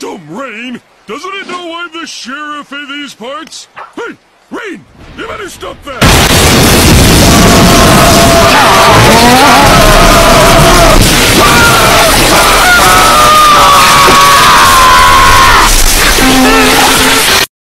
dumb Rain! Doesn't it know I'm the sheriff in these parts? Hey, Rain! You better stop that!